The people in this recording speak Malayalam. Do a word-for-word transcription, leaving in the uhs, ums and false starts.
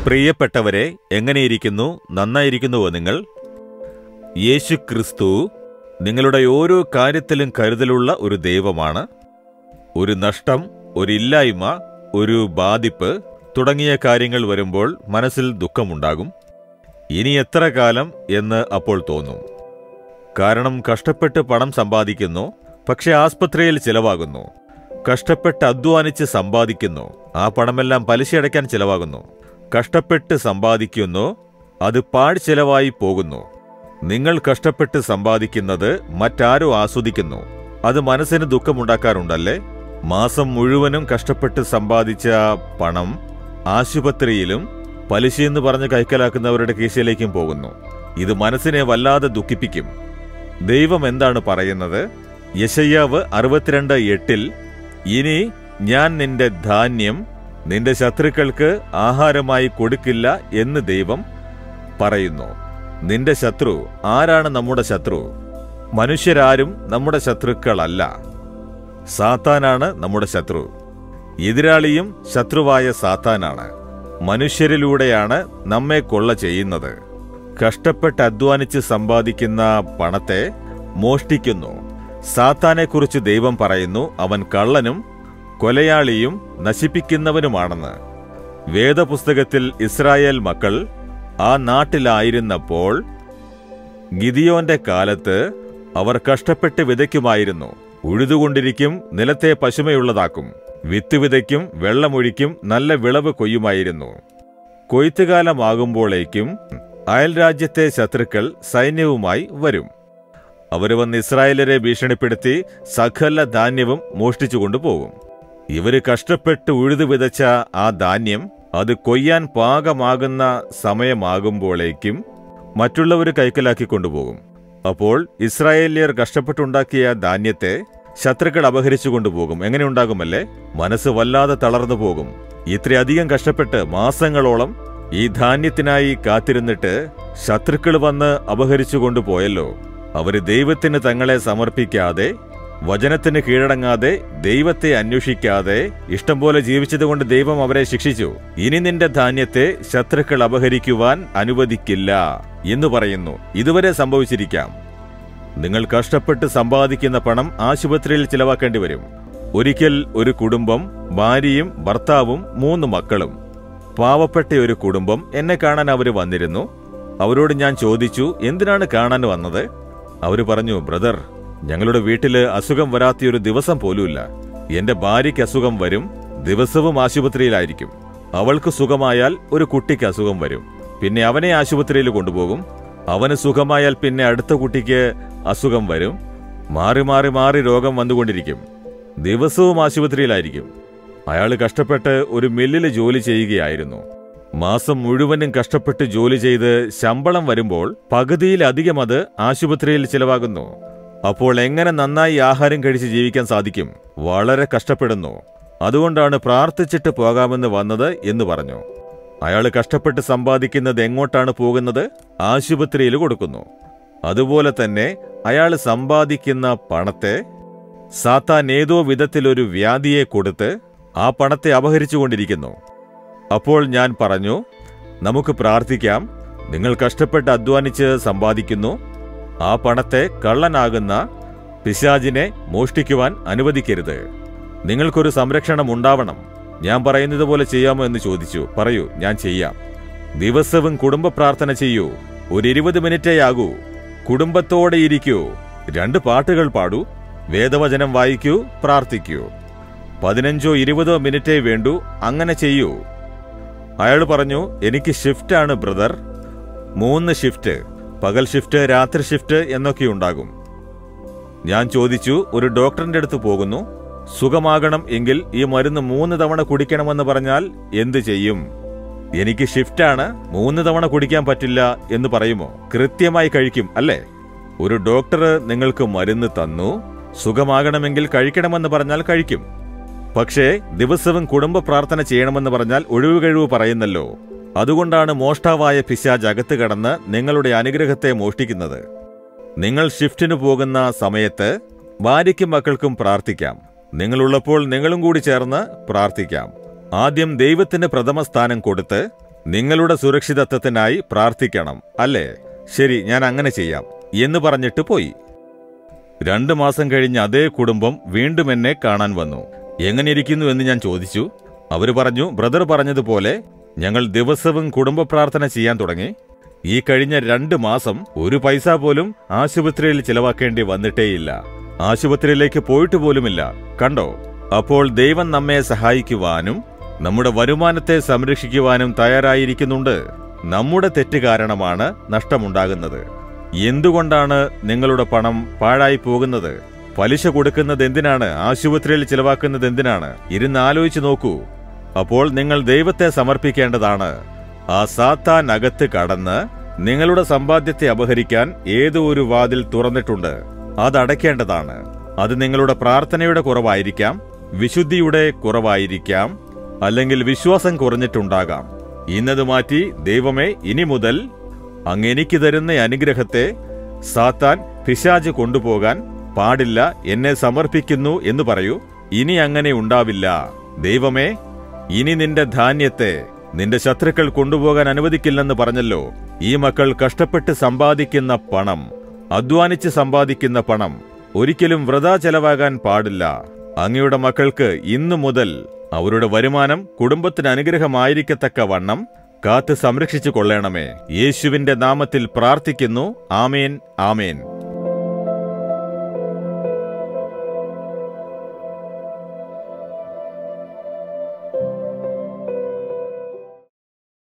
പ്രിയപ്പെട്ടവരെ, എങ്ങനെയിരിക്കുന്നു? നന്നായിരിക്കുന്നുവോ നിങ്ങൾ? യേശു ക്രിസ്തു നിങ്ങളുടെ ഓരോ കാര്യത്തിലും കരുതലുള്ള ഒരു ദൈവമാണ്. ഒരു നഷ്ടം, ഒരു ഇല്ലായ്മ, ഒരു ബാധിപ്പ് തുടങ്ങിയ കാര്യങ്ങൾ വരുമ്പോൾ മനസ്സിൽ ദുഃഖമുണ്ടാകും. ഇനി എത്ര കാലം എന്ന് അപ്പോൾ തോന്നും. കാരണം കഷ്ടപ്പെട്ട് പണം സമ്പാദിക്കുന്നു, പക്ഷെ ആസ്പത്രിയിൽ ചിലവാകുന്നു. കഷ്ടപ്പെട്ട് അധ്വാനിച്ച് സമ്പാദിക്കുന്നു, ആ പണമെല്ലാം പലിശയടയ്ക്കാൻ ചിലവാകുന്നു. കഷ്ടപ്പെട്ട് സമ്പാദിക്കുന്നു, അത് പാഴ് ചിലവായി പോകുന്നു. നിങ്ങൾ കഷ്ടപ്പെട്ട് സമ്പാദിക്കുന്നത് മറ്റാരോ ആസ്വദിക്കുന്നു. അത് മനസ്സിന് ദുഃഖമുണ്ടാക്കാറുണ്ടല്ലേ? മാസം മുഴുവനും കഷ്ടപ്പെട്ട് സമ്പാദിച്ച പണം ആശുപത്രിയിലും പലിശയെന്ന് പറഞ്ഞ് കൈക്കലാക്കുന്നവരുടെ കീശയിലേക്കും പോകുന്നു. ഇത് മനസ്സിനെ വല്ലാതെ ദുഃഖിപ്പിക്കും. ദൈവം എന്താണ് പറയുന്നത്? യെശയ്യാവ് അറുപത്തിരണ്ട് എട്ടിൽ ഇനി ഞാൻ നിന്റെ ധാന്യം നിന്റെ ശത്രുക്കൾക്ക് ആഹാരമായി കൊടുക്കില്ല എന്ന് ദൈവം പറയുന്നു. നിന്റെ ശത്രു ആരാണ്? നമ്മുടെ ശത്രു മനുഷ്യരാരും നമ്മുടെ ശത്രുക്കളല്ല. സാത്താനാണ് നമ്മുടെ ശത്രു. എതിരാളിയും ശത്രുവായ സാത്താനാണ്. മനുഷ്യരിലൂടെയാണ് നമ്മെ കൊള്ള ചെയ്യുന്നത്. കഷ്ടപ്പെട്ട് അധ്വാനിച്ച് സമ്പാദിക്കുന്ന പണത്തെ മോഷ്ടിക്കുന്നു. സാത്താനെക്കുറിച്ച് ദൈവം പറയുന്നു, അവൻ കള്ളനും കൊലയാളിയും നശിപ്പിക്കുന്നവനുമാണെന്ന്. വേദപുസ്തകത്തിൽ ഇസ്രായേൽ മക്കൾ ആ നാട്ടിലായിരുന്നപ്പോൾ ഗിദിയോന്റെ കാലത്ത് അവർ കഷ്ടപ്പെട്ട് വിതയ്ക്കുമായിരുന്നു. ഉഴുതുകൊണ്ടിരിക്കും, നിലത്തെ പശുമയുള്ളതാക്കും, വിത്ത് വിതയ്ക്കും, വെള്ളമൊഴിക്കും, നല്ല വിളവ് കൊയ്യുമായിരുന്നു. കൊയ്ത്തുകാലമാകുമ്പോഴേക്കും അയൽരാജ്യത്തെ ശത്രുക്കൾ സൈന്യവുമായി വരും. അവർ വന്ന് ഇസ്രായേലരെ ഭീഷണിപ്പെടുത്തി സകല ധാന്യവും മോഷ്ടിച്ചു കൊണ്ടുപോകും. ഇവര് കഷ്ടപ്പെട്ട് ഉഴുതു വിതച്ച ആ ധാന്യം അത് കൊയ്യാൻ പാകമാകുന്ന സമയമാകുമ്പോഴേക്കും മറ്റുള്ളവർ കൈക്കലാക്കി കൊണ്ടുപോകും. അപ്പോൾ ഇസ്രായേലിയർ കഷ്ടപ്പെട്ടുണ്ടാക്കിയ ധാന്യത്തെ ശത്രുക്കൾ അപഹരിച്ചു കൊണ്ടുപോകും. എങ്ങനെ ഉണ്ടാകുമല്ലേ? മനസ്സ് വല്ലാതെ തളർന്നു പോകും. ഇത്രയധികം കഷ്ടപ്പെട്ട് മാസങ്ങളോളം ഈ ധാന്യത്തിനായി കാത്തിരുന്നിട്ട് ശത്രുക്കൾ വന്ന് അപഹരിച്ചു കൊണ്ടുപോയല്ലോ. അവര് ദൈവത്തിന് തങ്ങളെ സമർപ്പിക്കാതെ, വചനത്തിന് കീഴടങ്ങാതെ, ദൈവത്തെ അന്വേഷിക്കാതെ ഇഷ്ടം പോലെ ജീവിച്ചതുകൊണ്ട് ദൈവം അവരെ ശിക്ഷിച്ചു. ഇനി നിന്റെ ധാന്യത്തെ ശത്രുക്കൾ അപഹരിക്കുവാൻ അനുവദിക്കില്ല എന്ന് പറയുന്നു. ഇതുവരെ സംഭവിച്ചിരിക്കാം. നിങ്ങൾ കഷ്ടപ്പെട്ട് സമ്പാദിക്കുന്ന പണം ആശുപത്രിയിൽ ചിലവാക്കേണ്ടി വരും. ഒരിക്കൽ ഒരു കുടുംബം, ഭാര്യയും ഭർത്താവും മൂന്ന് മക്കളും, പാവപ്പെട്ട ഒരു കുടുംബം എന്നെ കാണാൻ അവർ വന്നിരുന്നു. അവരോട് ഞാൻ ചോദിച്ചു, എന്തിനാണ് കാണാൻ വന്നത്? അവര് പറഞ്ഞു, ബ്രദർ, ഞങ്ങളുടെ വീട്ടില് അസുഖം വരാത്തൊരു ദിവസം പോലുമില്ല. എന്റെ ഭാര്യയ്ക്ക് അസുഖം വരും, ദിവസവും ആശുപത്രിയിലായിരിക്കും. അവൾക്ക് സുഖമായാൽ ഒരു കുട്ടിക്ക് അസുഖം വരും, പിന്നെ അവനെ ആശുപത്രിയിൽ കൊണ്ടുപോകും. അവന് സുഖമായാൽ പിന്നെ അടുത്ത കുട്ടിക്ക് അസുഖം വരും. മാറി മാറി മാറി രോഗം വന്നുകൊണ്ടിരിക്കും. ദിവസവും ആശുപത്രിയിലായിരിക്കും. അയാൾ കഷ്ടപ്പെട്ട് ഒരു മില്ലിൽ ജോലി ചെയ്യുകയായിരുന്നു. മാസം മുഴുവനും കഷ്ടപ്പെട്ട് ജോലി ചെയ്ത് ശമ്പളം വരുമ്പോൾ പകുതിയിലധികം അത് ആശുപത്രിയിൽ ചിലവാകുന്നു. അപ്പോൾ എങ്ങനെ നന്നായി ആഹാരം കഴിച്ച് ജീവിക്കാൻ സാധിക്കും? വളരെ കഷ്ടപ്പെടുന്നു. അതുകൊണ്ടാണ് പ്രാർത്ഥിച്ചിട്ട് പോകാമെന്ന് വന്നത് എന്ന് പറഞ്ഞു. അയാൾ കഷ്ടപ്പെട്ട് സമ്പാദിക്കുന്നത് എങ്ങോട്ടാണ് പോകുന്നത്? ആശുപത്രിയിൽ കൊടുക്കുന്നു. അതുപോലെ തന്നെ അയാൾ സമ്പാദിക്കുന്ന പണത്തെ സാത്താൻ ഏതോ വിധത്തിലൊരു വ്യാധിയെ കൊടുത്ത് ആ പണത്തെ അപഹരിച്ചുകൊണ്ടിരിക്കുന്നു. അപ്പോൾ ഞാൻ പറഞ്ഞു, നമുക്ക് പ്രാർത്ഥിക്കാം. നിങ്ങൾ കഷ്ടപ്പെട്ട് അധ്വാനിച്ച് സമ്പാദിക്കുന്നു. ആ പണത്തെ കള്ളനാകുന്ന പിശാചിനെ മോഷ്ടിക്കുവാൻ അനുവദിക്കരുത്. നിങ്ങൾക്കൊരു സംരക്ഷണം ഉണ്ടാവണം. ഞാൻ പറയുന്നത് പോലെ ചെയ്യാമോ എന്ന് ചോദിച്ചു. പറയൂ, ഞാൻ ചെയ്യാം. ദിവസവും കുടുംബ പ്രാർത്ഥന ചെയ്യൂ. ഒരു ഇരുപത് മിനിറ്റേ ആകൂ. കുടുംബത്തോടെ ഇരിക്കൂ. രണ്ട് പാട്ടുകൾ പാടൂ. വേദവചനം വായിക്കൂ, പ്രാർത്ഥിക്കൂ. പതിനഞ്ചോ ഇരുപതോ മിനിറ്റേ വേണ്ടൂ. അങ്ങനെ ചെയ്യൂ. അയാൾ പറഞ്ഞു, എനിക്ക് ഷിഫ്റ്റാണ് ബ്രദർ. മൂന്ന് ഷിഫ്റ്റ്, പകൽ ഷിഫ്റ്റ്, രാത്രി ഷിഫ്റ്റ് എന്നൊക്കെ ഉണ്ടാകും. ഞാൻ ചോദിച്ചു, ഒരു ഡോക്ടറിന്റെ അടുത്ത് പോകുന്നു, സുഖമാകണം എങ്കിൽ ഈ മരുന്ന് മൂന്ന് തവണ കുടിക്കണമെന്ന് പറഞ്ഞാൽ എന്ത് ചെയ്യും? എനിക്ക് ഷിഫ്റ്റാണ്, മൂന്ന് തവണ കുടിക്കാൻ പറ്റില്ല എന്ന് പറയുമോ? കൃത്യമായി കഴിക്കും അല്ലേ? ഒരു ഡോക്ടർ നിങ്ങൾക്ക് മരുന്ന് തന്നു, സുഖമാകണമെങ്കിൽ കഴിക്കണമെന്ന് പറഞ്ഞാൽ കഴിക്കും. പക്ഷേ ദിവസവും കുടുംബ പ്രാർത്ഥന ചെയ്യണമെന്ന് പറഞ്ഞാൽ ഒഴിവ് കഴിവ് പറയുന്നല്ലോ. അതുകൊണ്ടാണ് മോഷ്ടാവായ പിശാച് അകത്ത് കടന്ന് നിങ്ങളുടെ അനുഗ്രഹത്തെ മോഷ്ടിക്കുന്നത്. നിങ്ങൾ ഷിഫ്റ്റിന് പോകുന്ന സമയത്ത് ഭാര്യയ്ക്കും മക്കൾക്കും പ്രാർത്ഥിക്കാം. നിങ്ങളുള്ളപ്പോൾ നിങ്ങളും കൂടി ചേർന്ന് പ്രാർത്ഥിക്കാം. ആദ്യം ദൈവത്തിന് പ്രഥമ സ്ഥാനം കൊടുത്ത് നിങ്ങളുടെ സുരക്ഷിതത്വത്തിനായി പ്രാർത്ഥിക്കണം, അല്ലേ? ശരി, ഞാൻ അങ്ങനെ ചെയ്യാം എന്ന് പറഞ്ഞിട്ട് പോയി. രണ്ടു മാസം കഴിഞ്ഞ് അതേ കുടുംബം വീണ്ടും എന്നെ കാണാൻ വന്നു. എങ്ങനെയിരിക്കുന്നു എന്ന് ഞാൻ ചോദിച്ചു. അവര് പറഞ്ഞു, ബ്രദർ പറഞ്ഞതുപോലെ ഞങ്ങൾ ദിവസവും കുടുംബ പ്രാർത്ഥന ചെയ്യാൻ തുടങ്ങി. ഈ കഴിഞ്ഞ രണ്ട് മാസം ഒരു പൈസ പോലും ആശുപത്രിയിൽ ചിലവാക്കേണ്ടി വന്നിട്ടേയില്ല. ആശുപത്രിയിലേക്ക് പോയിട്ട് പോലുമില്ല. കണ്ടോ? അപ്പോൾ ദൈവം നമ്മെ സഹായിക്കുവാനും നമ്മുടെ വരുമാനത്തെ സംരക്ഷിക്കുവാനും തയ്യാറായിരിക്കുന്നുണ്ട്. നമ്മുടെ തെറ്റ് കാരണമാണ് നഷ്ടമുണ്ടാകുന്നത്. എന്തുകൊണ്ടാണ് നിങ്ങളുടെ പണം പാഴായി പോകുന്നത്? പലിശ കൊടുക്കുന്നത് എന്തിനാണ്? ആശുപത്രിയിൽ ചിലവാക്കുന്നത് എന്തിനാണ്? ഇരുന്ന് ആലോചിച്ച് നോക്കൂ. അപ്പോൾ നിങ്ങൾ ദൈവത്തെ സമർപ്പിക്കേണ്ടതാണ്. ആ സാത്താൻ അകത്ത് കടന്ന് നിങ്ങളുടെ സമ്പാദ്യത്തെ അപഹരിക്കാൻ ഏതോ ഒരു വാതിൽ തുറന്നിട്ടുണ്ട്. അതടയ്ക്കേണ്ടതാണ്. അത് നിങ്ങളുടെ പ്രാർത്ഥനയുടെ കുറവായിരിക്കാം, വിശുദ്ധിയുടെ കുറവായിരിക്കാം, അല്ലെങ്കിൽ വിശ്വാസം കുറഞ്ഞിട്ടുണ്ടാകാം. ഇന്നത് മാറ്റി ദൈവമേ, ഇനി മുതൽ അങ്ങ് എനിക്ക് തരുന്ന അനുഗ്രഹത്തെ സാത്താൻ പിശാച് കൊണ്ടുപോകാൻ പാടില്ല, എന്നെ സമർപ്പിക്കുന്നു എന്ന് പറയൂ. ഇനി അങ്ങനെ ഉണ്ടാവില്ല. ദൈവമേ, ഇനി നിന്റെ ധാന്യത്തെ നിന്റെ ശത്രുക്കൾ കൊണ്ടുപോകാൻ അനുവദിക്കില്ലെന്ന് പറഞ്ഞല്ലോ. ഈ മക്കൾ കഷ്ടപ്പെട്ട് സമ്പാദിക്കുന്ന പണം, അധ്വാനിച്ച് സമ്പാദിക്കുന്ന പണം ഒരിക്കലും വൃഥാ ചെലവാകാൻ പാടില്ല. അങ്ങയുടെ മക്കൾക്ക് ഇന്നു മുതൽ അവരുടെ വരുമാനം കുടുംബത്തിന് അനുഗ്രഹമായിരിക്കത്തക്ക വണ്ണം കാത്ത് സംരക്ഷിച്ചു കൊള്ളണമേ. യേശുവിന്റെ നാമത്തിൽ പ്രാർത്ഥിക്കുന്നു. ആമേൻ, ആമേൻ.